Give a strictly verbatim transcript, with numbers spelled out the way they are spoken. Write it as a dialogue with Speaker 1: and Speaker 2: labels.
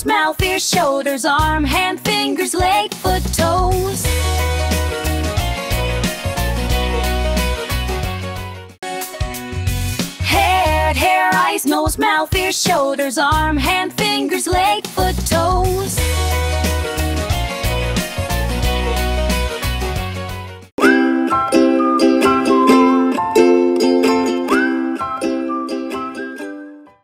Speaker 1: nose, mouth, ears, shoulders, arm, hand, fingers, leg, foot, toes. Head, hair, eyes, nose, mouth, ears, shoulders, arm, hand, fingers, leg, foot, toes.